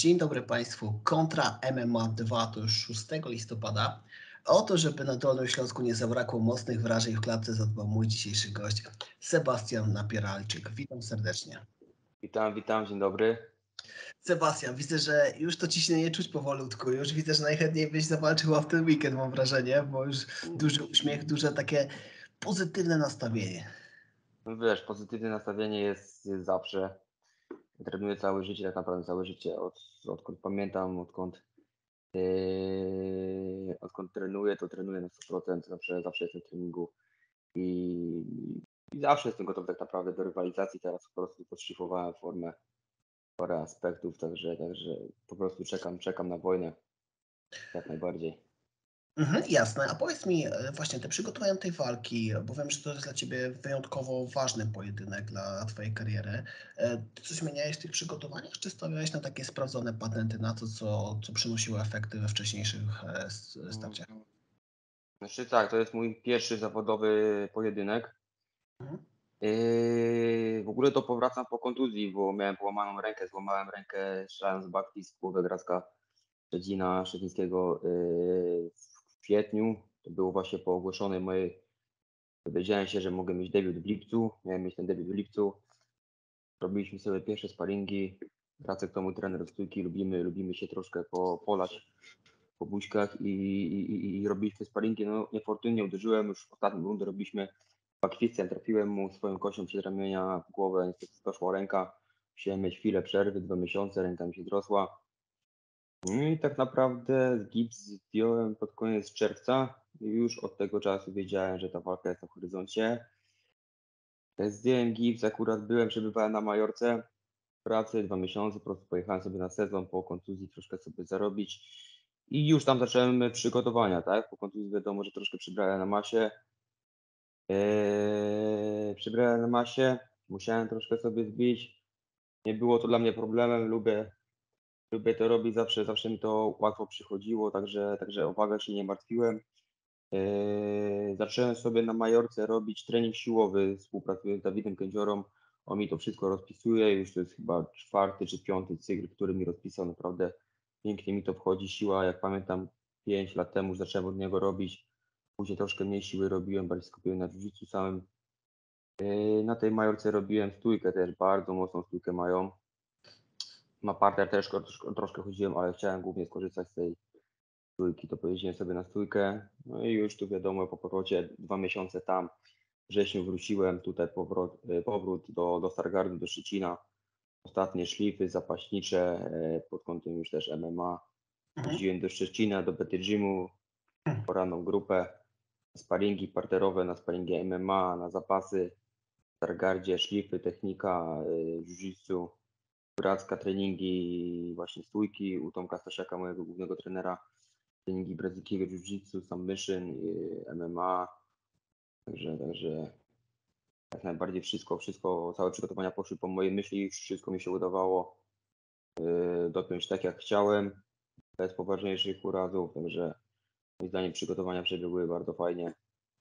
Dzień dobry Państwu. Kontra MMA 2 to już 6 listopada. O to, żeby na Dolnym Śląsku nie zabrakło mocnych wrażeń w klatce, zadbał mój dzisiejszy gość, Sebastian Napieralczyk. Witam serdecznie. Witam, dzień dobry. Sebastian, widzę, że już to ciśnienie czuć powolutku. Już widzę, że najchętniej byś zawalczył w ten weekend, mam wrażenie, bo już duży uśmiech, duże takie pozytywne nastawienie. No wiesz, pozytywne nastawienie jest zawsze. Trenuję całe życie, tak naprawdę całe życie. Odkąd pamiętam, odkąd trenuję, to trenuję na 100%. Zawsze jestem w treningu i, i zawsze jestem gotowy tak naprawdę do rywalizacji. Teraz po prostu podszlifowałem formę, parę aspektów, także po prostu czekam na wojnę jak najbardziej. Jasne. A powiedz mi właśnie te przygotowania tej walki, bo wiem, że to jest dla Ciebie wyjątkowo ważny pojedynek dla Twojej kariery. Ty coś zmieniałeś w tych przygotowaniach, czy stawiałeś na takie sprawdzone patenty, na to, co przynosiło efekty we wcześniejszych starciach? Znaczy tak, to jest mój pierwszy zawodowy pojedynek. Mhm. W ogóle to powracam po kontuzji, bo miałem połamaną rękę, złamałem rękę strzelając Bakti z głowę Gracka Szczecina Szczecińskiego w kwietniu. To było właśnie po ogłoszonej mojej, dowiedziałem się, że mogę mieć debiut w lipcu, miałem mieć ten debiut w lipcu. Robiliśmy sobie pierwsze sparingi, Gracek to mój trener stójki, lubimy się troszkę polać po buźkach i robiliśmy sparingi. No niefortunnie uderzyłem, już w ostatnim rundę robiliśmy kwestię, trafiłem mu swoją kością przed ramienia w głowę, niestety doszła ręka, musiałem mieć chwilę przerwy, 2 miesiące, ręka mi się zrosła. No i tak naprawdę gips zdjąłem pod koniec czerwca i już od tego czasu wiedziałem, że ta walka jest na horyzoncie. Zdjąłem gips, akurat przebywałem na Majorce w pracy 2 miesiące, po prostu pojechałem sobie na sezon po kontuzji, troszkę sobie zarobić i już tam zacząłem przygotowania, tak? Po kontuzji wiadomo, że troszkę przybrałem na masie. Przybrałem na masie, musiałem troszkę sobie zbić. Nie było to dla mnie problemem, lubię to robić, zawsze mi to łatwo przychodziło, także o wagę się nie martwiłem. Zacząłem sobie na Majorce robić trening siłowy, współpracuję z Dawidem Kędziorą, on mi to wszystko rozpisuje, już to jest chyba 4. czy 5. cykl, który mi rozpisał, naprawdę pięknie mi to wchodzi, siła, jak pamiętam 5 lat temu już zacząłem od niego robić, później troszkę mniej siły robiłem, bardziej skupiłem na jiu-jitsu samym. Na tej Majorce robiłem stójkę też, bardzo mocną stójkę mają. Na parter też troszkę chodziłem, ale chciałem głównie skorzystać z tej stójki, to pojeździłem sobie na stójkę. No i już tu wiadomo, po powrocie 2 miesiące tam, w wrześniu wróciłem, tutaj powrót do Stargardu, do Szczecina. Ostatnie szlify zapaśnicze pod kątem już też MMA. Mhm. Jeździłem do Szczecina, do Betty Gymu, poranną grupę, sparingi parterowe, na sparingi MMA, na zapasy. W Stargardzie szlify, technika, jiu-jitsu, Gracka, treningi właśnie stójki, u Tomka Stasiaka, mojego głównego trenera, treningi brazylijskiego jiu-jitsu, submission, MMA, także jak najbardziej wszystko, całe przygotowania poszły po mojej myśli, wszystko mi się udawało dopiąć tak jak chciałem, bez poważniejszych urazów, także moim zdaniem przygotowania przebiegły bardzo fajnie.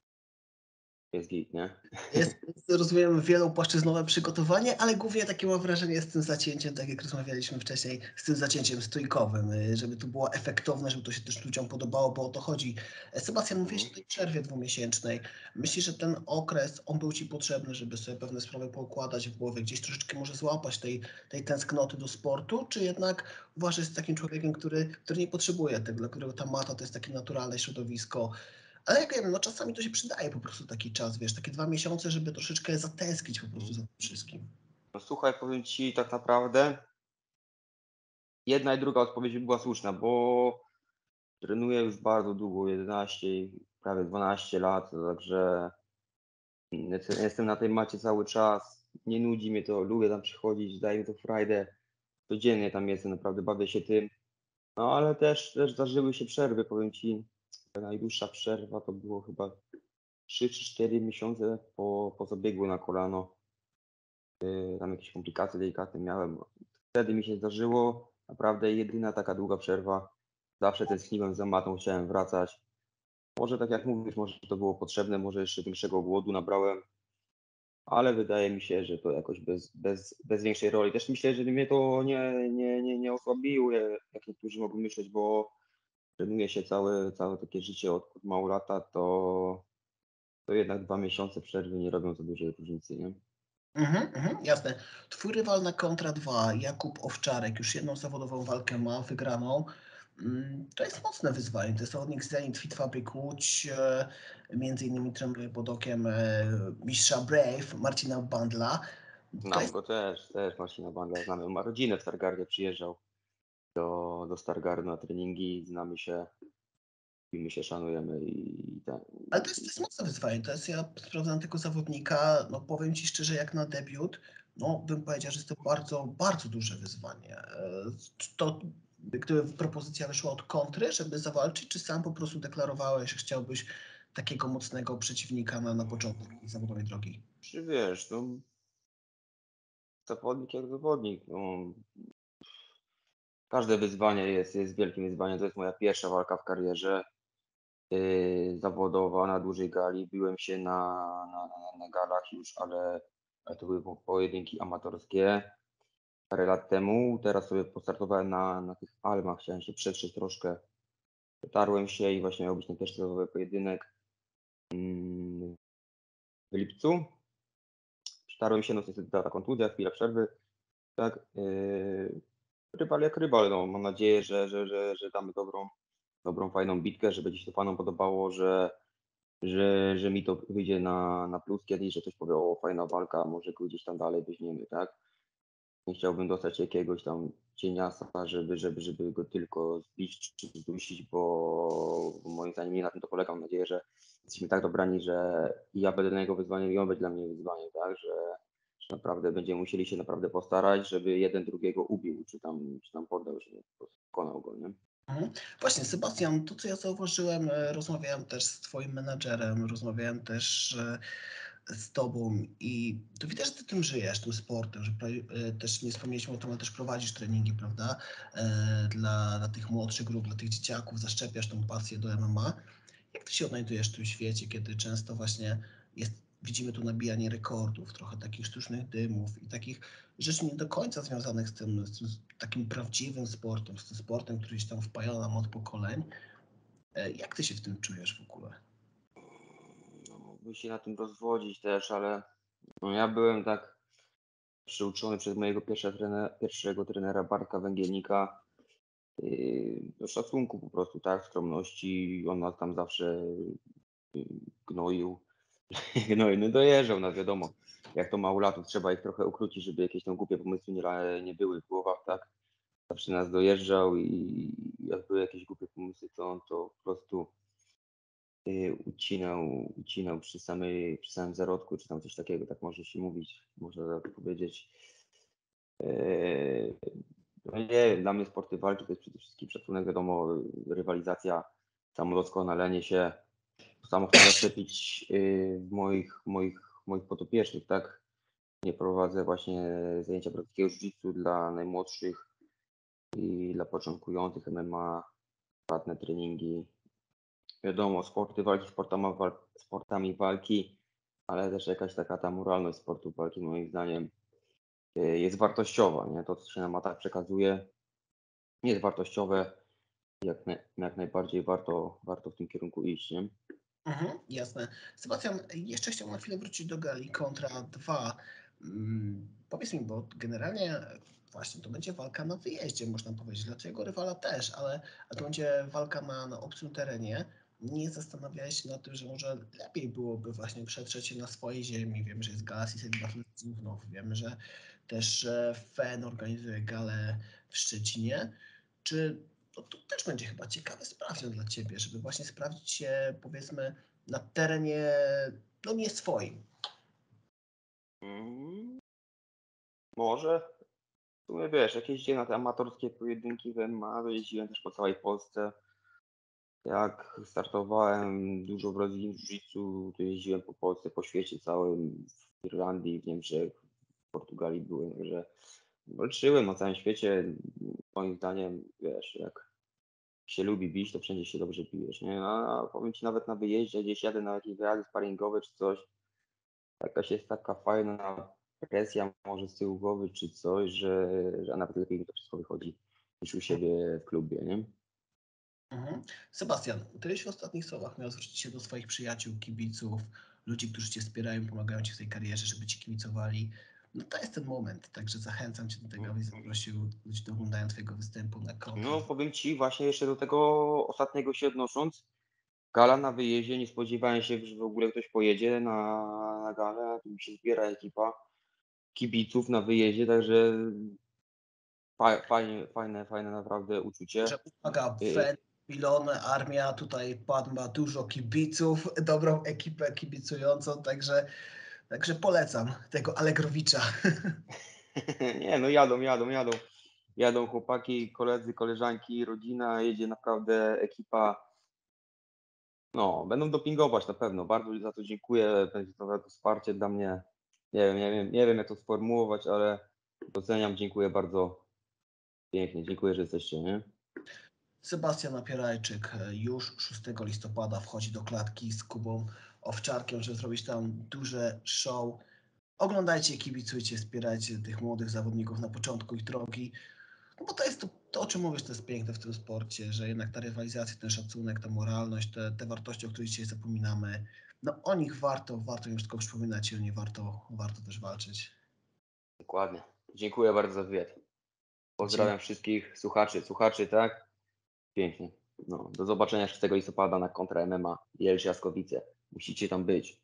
Jest git, nie? Rozumiem, wielopłaszczyznowe przygotowanie, ale głównie takie mam wrażenie z tym zacięciem, tak jak rozmawialiśmy wcześniej, z tym zacięciem stójkowym, żeby to było efektowne, żeby to się też ludziom podobało, bo o to chodzi. Sebastian, mówiłeś o tej przerwie 2-miesięcznej. Myślisz, że ten okres, on był Ci potrzebny, żeby sobie pewne sprawy poukładać w głowie, gdzieś troszeczkę może złapać tej tęsknoty do sportu, czy jednak uważasz, że jest takim człowiekiem, który nie potrzebuje tego, dla którego ta mata to jest takie naturalne środowisko? Ale jak wiem, no czasami to się przydaje po prostu taki czas, wiesz, takie 2 miesiące, żeby troszeczkę zatęsknić po prostu za tym wszystkim. No słuchaj, powiem Ci tak naprawdę, jedna i druga odpowiedź by była słuszna, bo trenuję już bardzo długo, 11, prawie 12 lat, także jestem na tej macie cały czas, nie nudzi mnie to, lubię tam przychodzić, daje mi to frajdę, codziennie tam jestem, naprawdę bawię się tym, no ale też zdarzyły się przerwy, powiem Ci, ta najdłuższa przerwa to było chyba 3 czy 4 miesiące po zabiegu na kolano, tam jakieś komplikacje delikatne miałem, wtedy mi się zdarzyło, naprawdę jedyna taka długa przerwa, zawsze tęskniłem za matą, chciałem wracać. Może tak jak mówisz, może to było potrzebne, może jeszcze większego głodu nabrałem. ale wydaje mi się, że to jakoś bez większej roli. Też myślę, że mnie to nie osłabiło, jak niektórzy mogą myśleć, bo trenuje się całe takie życie od mało lata, to jednak 2 miesiące przerwy nie robią za dużej różnicy, nie? Jasne. Twój rywal na kontra 2, Jakub Owczarek, już jedną zawodową walkę ma wygraną. To jest mocne wyzwanie. To jest zawodnik z Zenit Fit Fabryk Łódź, między innymi trenuje pod okiem mistrza Brave, Marcina Bandla. To Znam jest go też Marcina Bandla znamy. Ma rodzinę w Stargardzie, przyjeżdżał do Stargardu na treningi, znamy się, lubimy się, szanujemy i tak. Ale to jest mocne wyzwanie. To jest, ja sprawdzam tego zawodnika, no powiem Ci szczerze, jak na debiut, no bym powiedział, że jest to bardzo, bardzo duże wyzwanie. To gdyby propozycja wyszła od kontry, żeby zawalczyć, czy sam po prostu deklarowałeś, że chciałbyś takiego mocnego przeciwnika na początek zawodowej drogi? Czy wiesz, no, zawodnik jak zawodnik, no, każde wyzwanie jest wielkim wyzwaniem. To jest moja pierwsza walka w karierze zawodowa na dużej gali. Biłem się na galach już, ale to były pojedynki amatorskie parę lat temu. Teraz sobie postartowałem na tych Almach, chciałem się przetrzeć troszkę. Dotarłem się i właśnie miał być ten pierwszy zawodowy pojedynek w lipcu. Przetarłem się, no niestety ta kontuzja, chwila przerwy, tak. Rywal jak rywal, no mam nadzieję, że damy dobrą, fajną bitkę, że będzie się to fanom podobało, że mi to wyjdzie na plus kiedyś, że ktoś powie, o fajna walka, może go gdzieś tam dalej weźmiemy, tak? Nie chciałbym dostać jakiegoś tam cieniasa, żeby go tylko zbić czy zdusić, bo moim zdaniem nie na tym to polega. Mam nadzieję, że jesteśmy tak dobrani, że i ja będę na jego wyzwaniem i on będzie dla mnie wyzwaniem, tak? Że naprawdę będziemy musieli się naprawdę postarać, żeby jeden drugiego ubił, czy tam poddał się, po prostu pokonał go, nie? Mhm. Właśnie, Sebastian, to co ja zauważyłem, rozmawiałem też z Twoim menadżerem, rozmawiałem też z Tobą i to widać, że Ty tym żyjesz, tym sportem, że też nie wspomnieliśmy o tym, ale też prowadzisz treningi, prawda, dla tych młodszych grup, dla tych dzieciaków, zaszczepiasz tą pasję do MMA. Jak Ty się odnajdujesz w tym świecie, kiedy często właśnie widzimy tu nabijanie rekordów, trochę takich sztucznych dymów i takich rzeczy nie do końca związanych z tym takim prawdziwym sportem, z tym sportem, który gdzieś tam wpajał nam od pokoleń. Jak Ty się w tym czujesz w ogóle? No, mógłbym się na tym rozwodzić też, ale no, ja byłem tak przyuczony przez mojego pierwszego trenera Bartka Węgielnika do szacunku po prostu, tak, skromności. On nas tam zawsze yy, gnoił, gnoił, no dojeżdżał nas, wiadomo. Jak to małolatów, trzeba ich trochę ukrócić, żeby jakieś tam głupie pomysły nie były w głowach, tak. Zawsze nas dojeżdżał i jak były jakieś głupie pomysły, to on to po prostu ucinał przy samym zarodku, czy tam coś takiego, tak może się mówić, można tak powiedzieć. Eee, No nie, dla mnie sporty walki to jest przede wszystkim szacunek, wiadomo, rywalizacja, samodoskonalenie się. To samo chcę zaszczepić w moich podopiecznych, tak? Nie prowadzę właśnie zajęcia brazylskiego jiu-jitsu dla najmłodszych i dla początkujących MMA, płatne treningi. Wiadomo, sporty walki sportami walki, ale też jakaś taka ta moralność sportu walki moim zdaniem jest wartościowa, nie? To, co się na matach przekazuje, jest wartościowe. Jak najbardziej warto w tym kierunku iść, nie? Jasne. Sebastian, jeszcze chciałbym na chwilę wrócić do gali kontra 2. Powiedz mi, bo generalnie właśnie to będzie walka na wyjeździe, można powiedzieć, dla twojego rywala też, ale to będzie walka na obcym terenie. Nie zastanawiałeś się nad tym, że może lepiej byłoby właśnie przetrzeć się na swojej ziemi. Wiem, że jest gala Seaside Battle w Znów, wiemy, że też FEN organizuje galę w Szczecinie. Czy to też będzie chyba ciekawy sprawdzian dla Ciebie, żeby właśnie sprawdzić się, powiedzmy, na terenie, no nie swoim. Mm, Może. W sumie wiesz, jak jeździłem na te amatorskie pojedynki w MMA, to jeździłem też po całej Polsce. Jak startowałem dużo w Brazylii w jiu-jitsu, to jeździłem po Polsce, po świecie całym, w Irlandii, w Niemczech, w Portugalii byłem, także walczyłem na całym świecie. Moim zdaniem, wiesz, jak się lubi bić, to wszędzie się dobrze bijesz, nie? A powiem Ci, nawet na wyjeździe, gdzieś jadę na jakieś wyjazdy sparingowe czy coś, jakaś jest taka fajna presja może z tyłu głowy czy coś, że nawet lepiej mi to wszystko wychodzi niż u siebie w klubie, nie? Mhm. Sebastian, gdybyś w ostatnich słowach miał zwrócić się do swoich przyjaciół, kibiców, ludzi, którzy cię wspierają, pomagają ci w tej karierze, żeby ci kibicowali, no to jest ten moment, także zachęcam cię do tego, abyś zaprosił ludzi do oglądania twojego występu na kontrę. No powiem Ci właśnie jeszcze do tego ostatniego się odnosząc, gala na wyjeździe, nie spodziewałem się, że w ogóle ktoś pojedzie na galę, tu mi się zbiera ekipa kibiców na wyjeździe, także fajne naprawdę uczucie. Że uwaga, Y, Fen, Pilone, Armia, tutaj pan ma dużo kibiców, dobrą ekipę kibicującą, także polecam tego Allegrowicza. Nie no jadą chłopaki, koledzy, koleżanki, rodzina, jedzie naprawdę ekipa. No, będą dopingować na pewno. Bardzo za to dziękuję. Będzie to wsparcie dla mnie. Nie wiem jak to sformułować, ale doceniam, dziękuję bardzo pięknie. Dziękuję, że jesteście, nie? Sebastian Napierajczyk już 6 listopada wchodzi do klatki z Kubą Owczarkiem, żeby zrobić tam duże show. Oglądajcie, kibicujcie, wspierajcie tych młodych zawodników na początku ich drogi. No bo to jest to, o czym mówisz, to jest piękne w tym sporcie, że jednak ta rywalizacja, ten szacunek, ta moralność, te wartości, o których dzisiaj zapominamy, no o nich warto już tylko przypominać i o nie warto też walczyć. Dokładnie. Dziękuję bardzo za wywiad. Dzięki. Pozdrawiam wszystkich słuchaczy, tak? Pięknie. No, do zobaczenia 6 listopada na kontra MMA Jelcz Jaskowice. Musicie tam być.